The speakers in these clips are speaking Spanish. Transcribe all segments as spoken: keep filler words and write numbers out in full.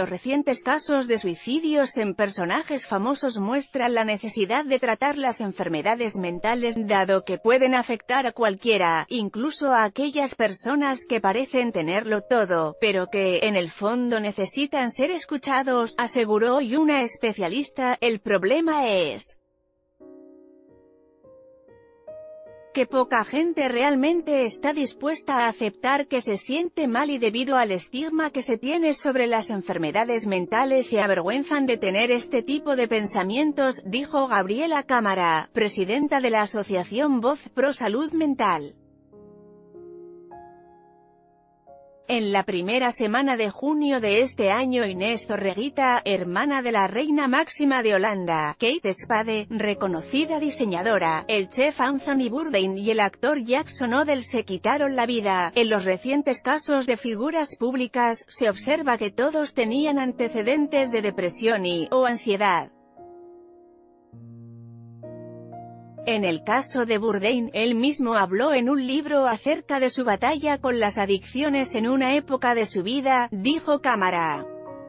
los recientes casos de suicidios en personajes famosos muestran la necesidad de tratar las enfermedades mentales, dado que pueden afectar a cualquiera, incluso a aquellas personas que parecen tenerlo todo, pero que, en el fondo necesitan ser escuchados, aseguró hoy una especialista. El problema es que poca gente realmente está dispuesta a aceptar que se siente mal, y debido al estigma que se tiene sobre las enfermedades mentales se avergüenzan de tener este tipo de pensamientos, dijo Gabriela Cámara, presidenta de la asociación Voz Pro Salud Mental. En la primera semana de junio de este año, Inés Zorreguita, hermana de la reina máxima de Holanda, Kate Spade, reconocida diseñadora, el chef Anthony Bourdain y el actor Jackson Odell se quitaron la vida. En los recientes casos de figuras públicas, se observa que todos tenían antecedentes de depresión y, o ansiedad. En el caso de Bourdain, él mismo habló en un libro acerca de su batalla con las adicciones en una época de su vida, dijo Cámara.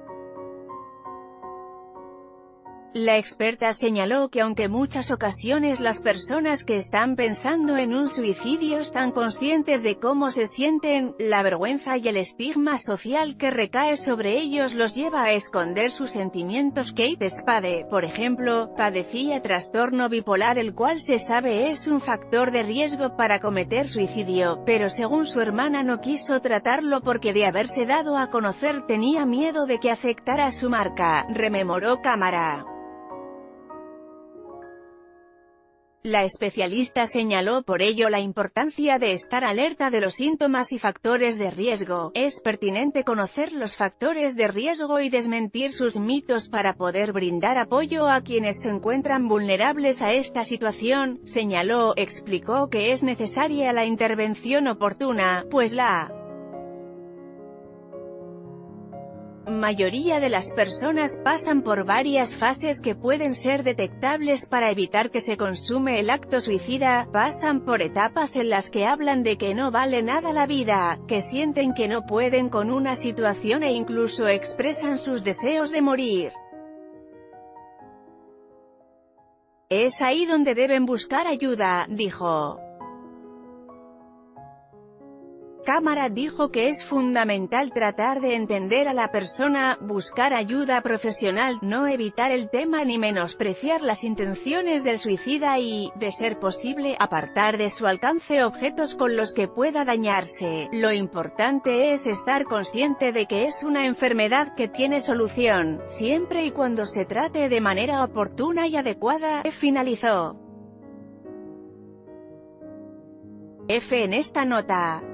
La experta señaló que aunque muchas ocasiones las personas que están pensando en un suicidio están conscientes de cómo se sienten, la vergüenza y el estigma social que recae sobre ellos los lleva a esconder sus sentimientos. Kate Spade, por ejemplo, padecía trastorno bipolar, el cual se sabe es un factor de riesgo para cometer suicidio, pero según su hermana no quiso tratarlo porque de haberse dado a conocer tenía miedo de que afectara su marca, rememoró Cámara. La especialista señaló por ello la importancia de estar alerta de los síntomas y factores de riesgo. Es pertinente conocer los factores de riesgo y desmentir sus mitos para poder brindar apoyo a quienes se encuentran vulnerables a esta situación, señaló. Explicó que es necesaria la intervención oportuna, pues la mayoría de las personas pasan por varias fases que pueden ser detectables para evitar que se consume el acto suicida. Pasan por etapas en las que hablan de que no vale nada la vida, que sienten que no pueden con una situación e incluso expresan sus deseos de morir. Es ahí donde deben buscar ayuda, dijo. Cámara dijo que es fundamental tratar de entender a la persona, buscar ayuda profesional, no evitar el tema ni menospreciar las intenciones del suicida y, de ser posible, apartar de su alcance objetos con los que pueda dañarse. Lo importante es estar consciente de que es una enfermedad que tiene solución, siempre y cuando se trate de manera oportuna y adecuada, finalizó. F en esta nota.